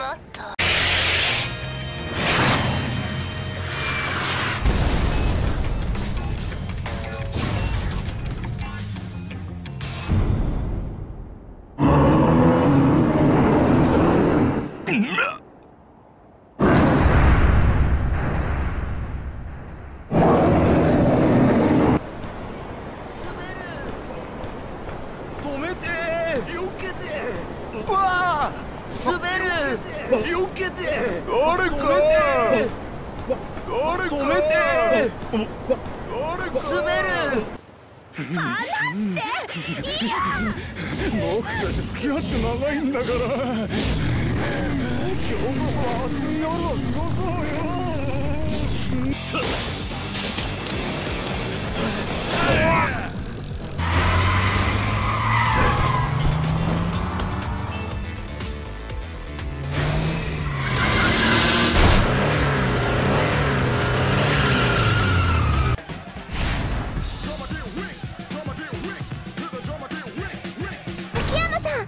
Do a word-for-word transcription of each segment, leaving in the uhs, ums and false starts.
っと止めてよけてうわ滑るよけて誰か止めて誰か止めて誰か滑る離していいや僕たち付き合って長いんだから今日こそ熱い夜を過ごそうよ秋山さん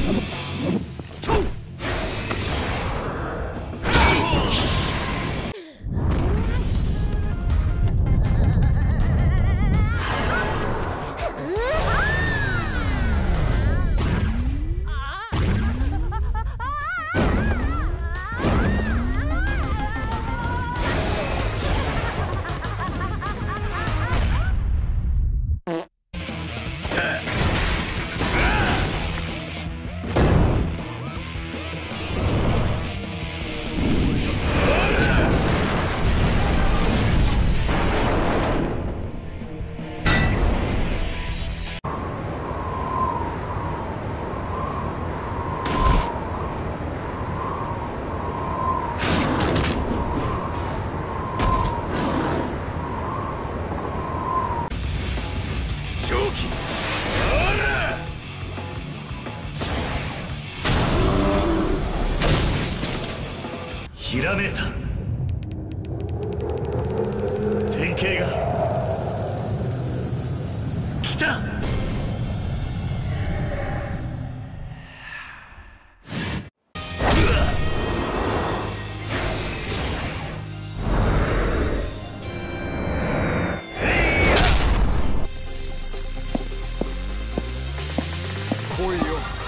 ひらめいた。典型が来た。 来いよ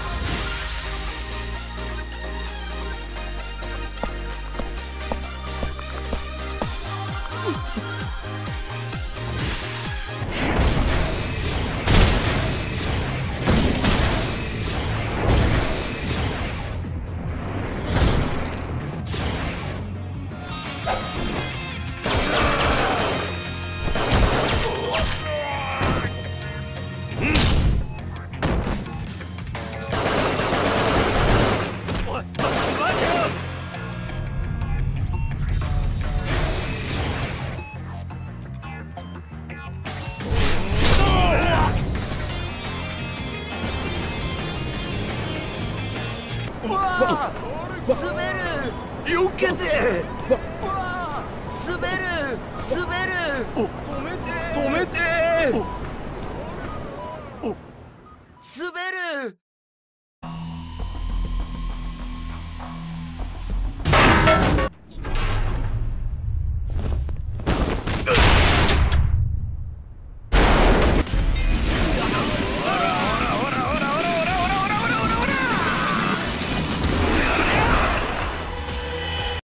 うわ滑るよけてうわ滑る滑る止めて止めて滑る